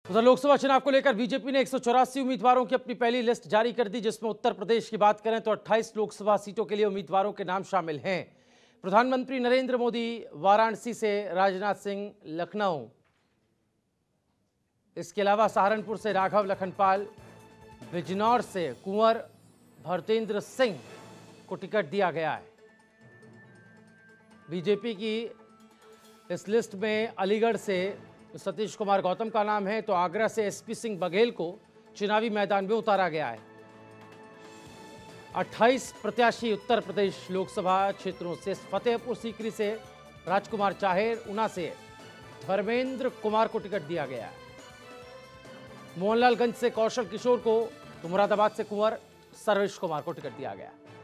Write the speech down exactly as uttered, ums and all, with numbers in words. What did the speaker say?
उधर लोकसभा चुनाव को लेकर बीजेपी ने एक सौ चौरासी उम्मीदवारों की अपनी पहली लिस्ट जारी कर दी, जिसमें उत्तर प्रदेश की बात करें तो अट्ठाईस लोकसभा सीटों के लिए उम्मीदवारों के नाम शामिल हैं। प्रधानमंत्री नरेंद्र मोदी वाराणसी से, राजनाथ सिंह लखनऊ, इसके अलावा सहारनपुर से राघव लखनपाल, बिजनौर से कुंवर भरतेंद्र सिंह को टिकट दिया गया है। बीजेपी की इस लिस्ट में अलीगढ़ से सतीश कुमार गौतम का नाम है, तो आगरा से एसपी सिंह बघेल को चुनावी मैदान में उतारा गया है। अट्ठाईस प्रत्याशी उत्तर प्रदेश लोकसभा क्षेत्रों से, फतेहपुर सीकरी से राजकुमार चाहेर, ऊना से धर्मेंद्र कुमार को टिकट दिया गया है। मोहनलालगंज से कौशल किशोर को, तो मुरादाबाद से कुंवर सर्वेश कुमार को टिकट दिया गया।